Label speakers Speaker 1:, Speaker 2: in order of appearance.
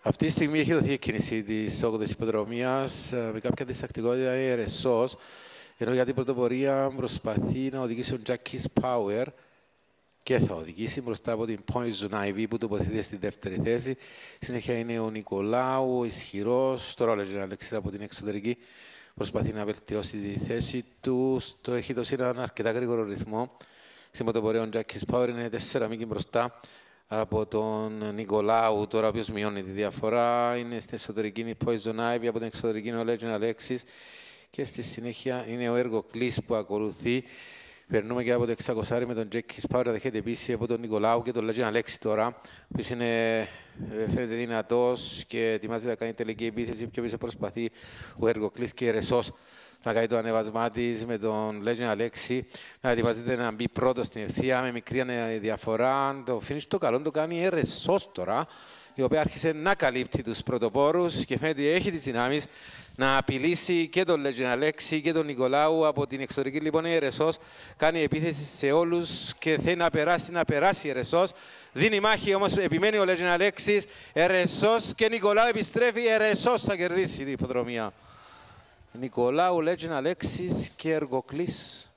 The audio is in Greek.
Speaker 1: Αυτή τη στιγμή έχει δοθεί η κίνηση της 8ης υποδρομίας με κάποια διστακτικότητα η Ρεσός, ενώ για την πρωτοπορία προσπαθεί να οδηγήσει ο Jackie Power και θα οδηγήσει μπροστά από την Poison Ivy που τοποθετείται στη δεύτερη θέση. Συνέχεια είναι ο Νικολάου, ο ισχυρός, τώρα ο Legend Alexis από την εξωτερική. Προσπαθεί να βελτιώσει τη θέση του. Το έχει δώσει έναν αρκετά γρήγορο ρυθμό. Στην πρωτοπορία ο Jackie Power είναι 4 μήκη μπροστά από τον Νικολάου, τώρα ο οποίος μειώνει τη διαφορά. Είναι στην εσωτερική η Poison Ivy, από την εξωτερική είναι ο Legend Alexis και στη συνέχεια είναι ο Ergoclis που ακολουθεί. Περνούμε και από το 600 με τον Jackie Power, δέχεται επίσης από τον Νικολάου και τον Legend Alexis τώρα, που φαίνεται δυνατός και ετοιμάζεται να κάνει τελική επίθεση. Πιο πίσω προσπαθεί ο Ergoclis και η Ρεσός να κάνει το ανεβασμά της με τον Legend Alexis, να ετοιμάζεται να μπει πρώτο στην ευθεία με μικρή διαφορά. Το finish το καλό το κάνει η Ρεσός τώρα, η οποία άρχισε να καλύπτει τους πρωτοπόρους και φαίνεται έχει τις δυνάμεις να απειλήσει και τον Legend Alexis και τον Νικολάου από την εξωτερική. Λοιπόν, η Ρεσός κάνει επίθεση σε όλους και θέλει να περάσει η Ρεσός. Δίνει μάχη όμως, επιμένει ο Legend Alexis. Ρεσός και Νικολάου επιστρέφει. Η Ρεσός θα κερδίσει την υποδρομία. Νικολάου, Legend Alexis και Ergoclis.